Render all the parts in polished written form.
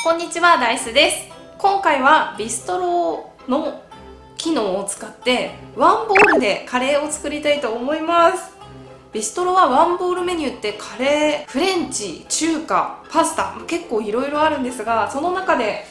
こんにちは、ダイスです。今回はビストロの機能を使ってワンボールでカレーを作りたいと思います。ビストロはワンボールメニューってカレー、フレンチ、中華、パスタ結構いろいろあるんですが、その中で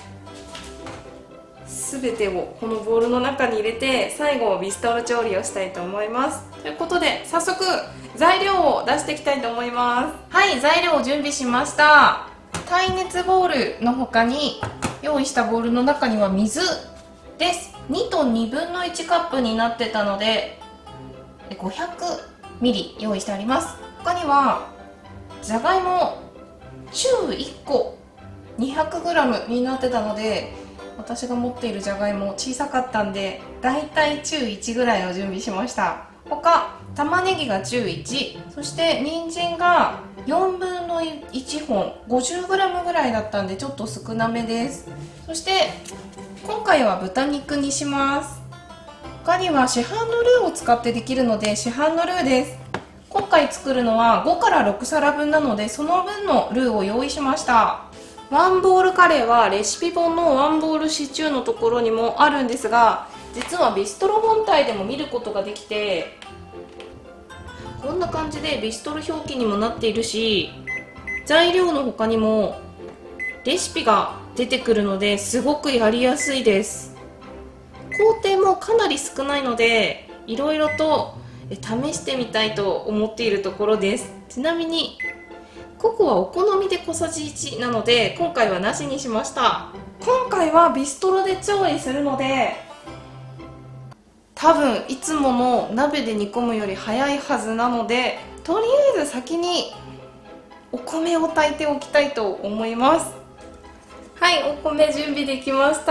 全てをこのボウルの中に入れて最後ビストロ調理をしたいと思います。ということで早速材料を出していきたいと思います。はい、材料を準備しました。耐熱ボウルの他に用意したボウルの中には水です。2と2分の1カップになってたので500ミリ用意してあります。他にはじゃがいも中1個 200g になってたので、私が持っているじゃがいも小さかったんでだいたい中1ぐらいを準備しました。他玉ねぎが中1、そして人参が4分の1本 50g ぐらいだったんでちょっと少なめです。そして今回は豚肉にします。他には市販のルーを使ってできるので市販のルーです。今回作るのは5から6皿分なのでその分のルーを用意しました。ワンボールカレーはレシピ本のワンボールシチューのところにもあるんですが、実はビストロ本体でも見ることができて、こんな感じでビストロ表記にもなっているし、材料の他にもレシピが出てくるのですごくやりやすいです。工程もかなり少ないのでいろいろと試してみたいと思っているところです。ちなみにココはお好みで小さじ1なので今回はなしにしました。今回はビストロで調理するので多分いつもの鍋で煮込むより早いはずなので、とりあえず先にお米を炊いておきたいと思います。はい、お米準備できました。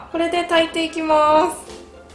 これで炊いていきます。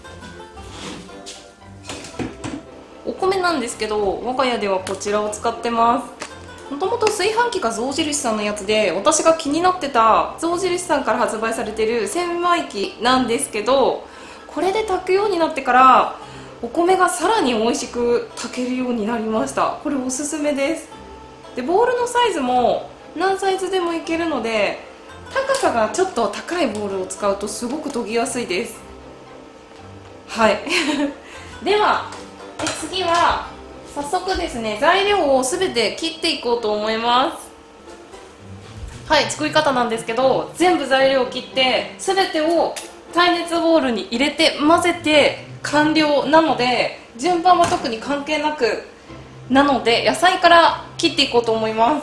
お米なんですけど我が家ではこちらを使ってます。もともと炊飯器が象印さんのやつで、私が気になってた象印さんから発売されてる千枚機なんですけど、これで炊くようになってからお米がさらに美味しく炊けるようになりました。これおすすめです。でボウルのサイズも何サイズでもいけるので、高さがちょっと高いボウルを使うとすごく研ぎやすいです。はいでは次は早速ですね、材料を全て切っていこうと思います。はい、作り方なんですけど、全部材料を切って全てを耐熱ボウルに入れて混ぜて完了なので、順番は特に関係なくなので野菜から切っていこうと思います。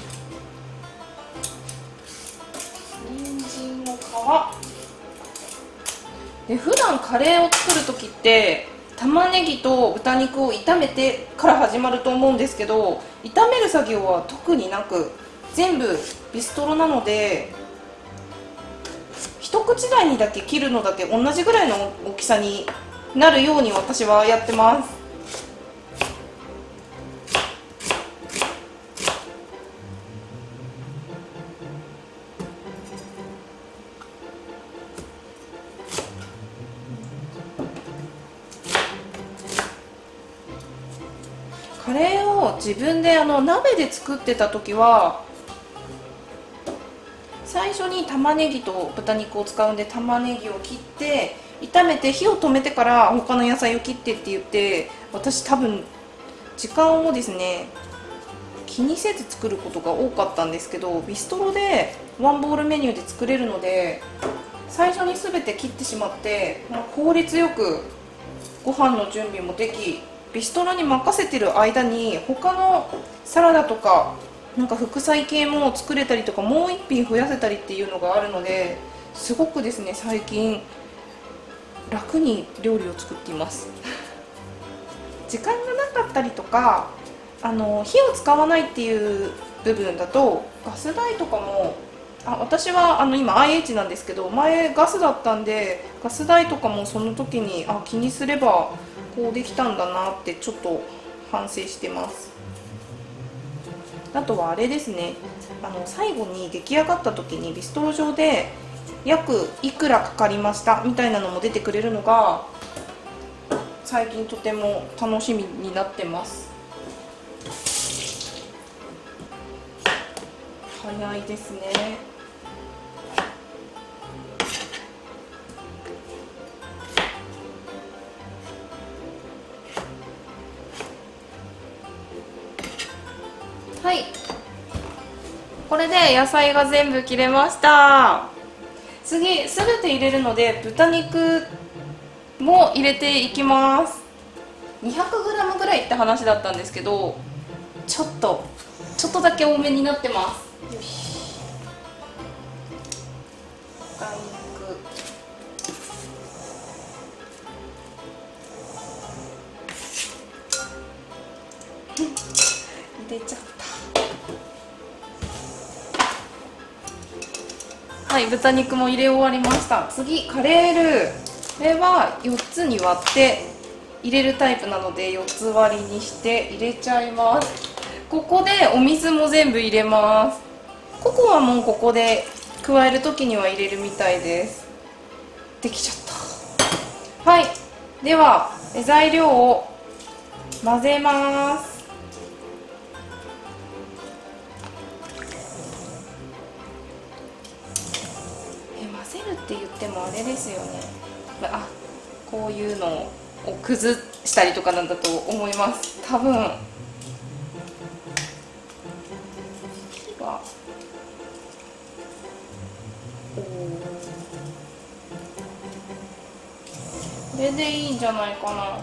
人参の皮で、普段カレーを作る時って玉ねぎと豚肉を炒めてから始まると思うんですけど、炒める作業は特になく全部ビストロなので、一口大にだけ切るのだけ同じぐらいの大きさになるように私はやってます。カレーを自分で鍋で作ってた時は最初に玉ねぎと豚肉を使うんで、玉ねぎを切って炒めて火を止めてから他の野菜を切ってって言って、私多分時間をですね気にせず作ることが多かったんですけど、ビストロでワンボウルメニューで作れるので最初に全て切ってしまって効率よくご飯の準備もでき、ビストロに任せてる間に他のサラダとかなんか副菜系も作れたりとか、もう一品増やせたりっていうのがあるので、すごくですね最近楽に料理を作っています時間がなかったりとか火を使わないっていう部分だとガス代とかも、私は今 IH なんですけど、前ガスだったんでガス代とかもその時に気にすればこうできたんだなってちょっと反省してます。あとはあれですね、最後に出来上がった時にビストロ上で約いくらかかりましたみたいなのも出てくれるのが最近とても楽しみになってます。早いですね。 れで野菜が全部切れました。次すべて入れるので豚肉も入れていきます。 200g ぐらいって話だったんですけど、ちょっとだけ多めになってます。よし、豚肉入れちゃった。はい、豚肉も入れ終わりました。次カレールー、これは4つに割って入れるタイプなので4つ割りにして入れちゃいます。ここでお水も全部入れます。ココアもここで加える時には入れるみたいです。できちゃった。はい、では材料を混ぜます。混ぜるって言ってもあれですよね。こういうのを崩したりとかなんだと思います。多分火がこれでいいんじゃないかな。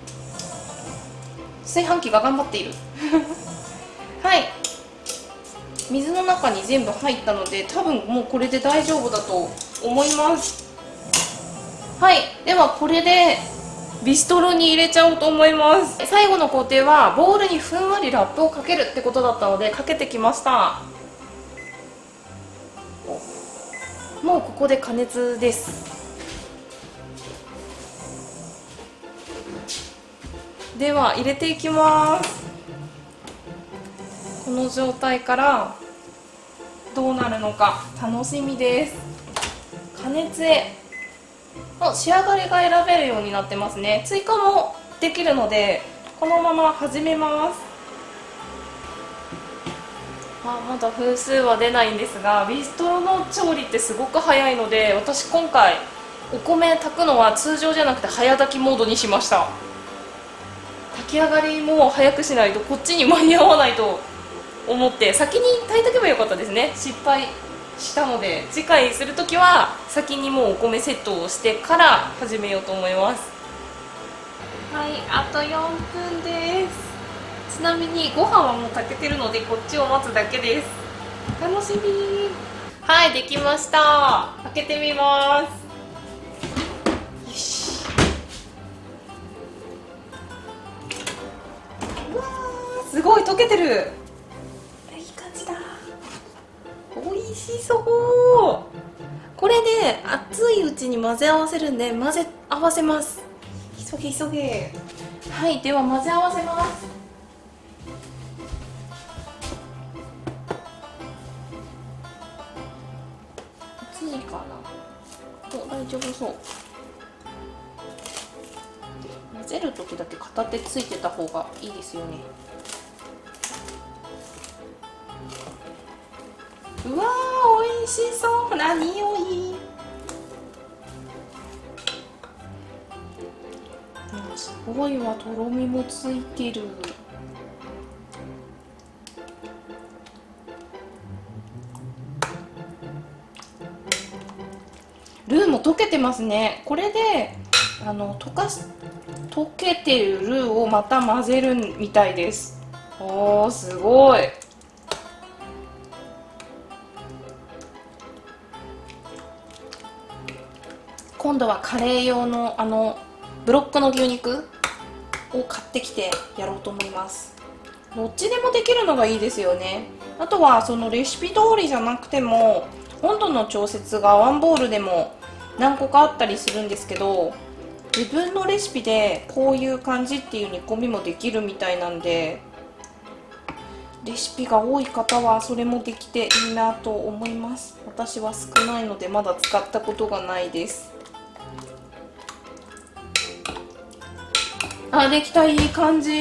炊飯器が頑張っているはい、水の中に全部入ったので多分もうこれで大丈夫だと思います。はい、ではこれでビストロに入れちゃおうと思います。最後の工程はボウルにふんわりラップをかけるってことだったのでかけてきました。もうここで加熱です。では入れていきます。この状態からどうなるのか楽しみです。加熱への仕上がりが選べるようになってますね。追加もできるのでこのまま始めます。まだ分数は出ないんですが、ビストロの調理ってすごく早いので、私今回お米炊くのは通常じゃなくて早炊きモードにしました。炊き上がりも早くしないとこっちに間に合わないと思って先に炊いておけばよかったですね。失敗したので次回するときは先にもうお米セットをしてから始めようと思います。はい、あと4分です。ちなみにご飯はもう炊けてるのでこっちを待つだけです。楽しみ。はい、できました。開けてみます。よし。うわー、すごい溶けてる。いい感じだ。美味しそう。これで熱いうちに混ぜ合わせるんで混ぜ合わせます。急げ急げ。はい、では混ぜ合わせます。熱いかな。お、大丈夫そう。混ぜる時だけ片手ついてた方がいいですよね。うわー、美味しそうな匂い。すごいわ、とろみもついてる。ルーも溶けてますね。これで溶けてるルーをまた混ぜるみたいです。おー、すごい。今度はカレー用のブロックの牛肉を買ってきてやろうと思います。どっちでもできるのがいいですよね。あとはそのレシピ通りじゃなくても温度の調節がワンボウルでも何個かあったりするんですけど、自分のレシピでこういう感じっていう煮込みもできるみたいなんで、レシピが多い方はそれもできていいなと思います。私は少ないのでまだ使ったことがないです。あ、できた。いい感じ。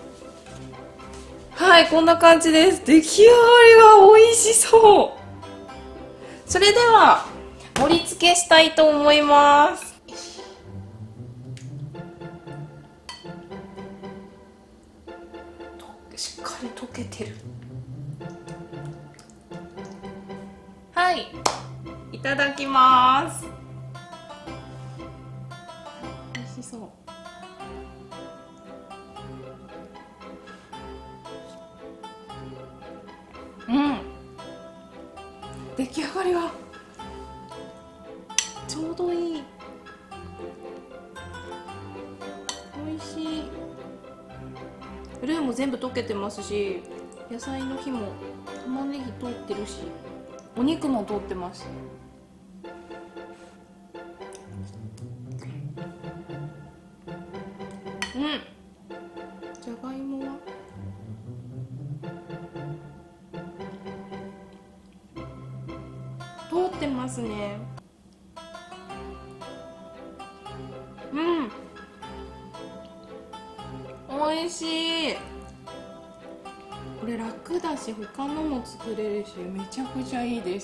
はい、こんな感じです。出来上がりが美味しそう。それでは盛り付けしたいと思います。しっかり溶けてる。 さい。いただきます。美味しそう。出来上がりはちょうどいい。美味しい。ルーも全部溶けてますし、野菜の火も玉ねぎ通ってるし、お肉も通ってます。じゃがいもは通ってますね。美味しい。これ楽だし、他のも作れるし、めちゃくちゃいいです。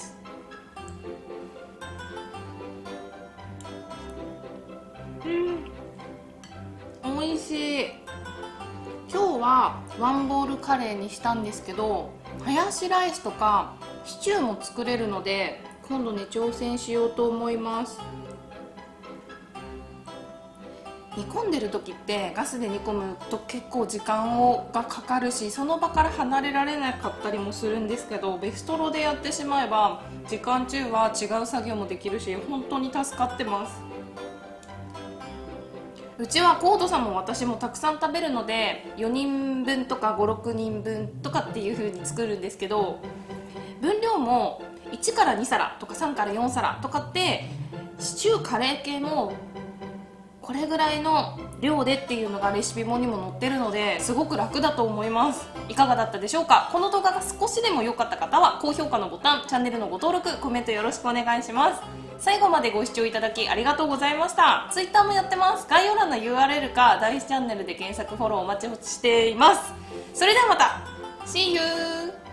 美味しい。今日はワンボールカレーにしたんですけど、ハヤシライスとかシチューも作れるので、今度ね挑戦しようと思います。煮込んでる時ってガスで煮込むと結構時間がかかるし、その場から離れられなかったりもするんですけど、ベストロでやってしまえば時間中は違う作業もできるし、本当に助かってます。うちはコードさんも私もたくさん食べるので、4人分とか5、6人分とかっていう風に作るんですけど、分量も1から2皿とか3から4皿とかって、シチューカレー系もこれぐらいの量でっていうのがレシピ本にも載ってるので、すごく楽だと思います。いかがだったでしょうか。この動画が少しでも良かった方は高評価のボタン、チャンネルのご登録、コメントよろしくお願いします。最後までご視聴いただきありがとうございました。 Twitter もやってます。概要欄の URL かダイスチャンネルで検索フォローお待ちしています。それではまた See you!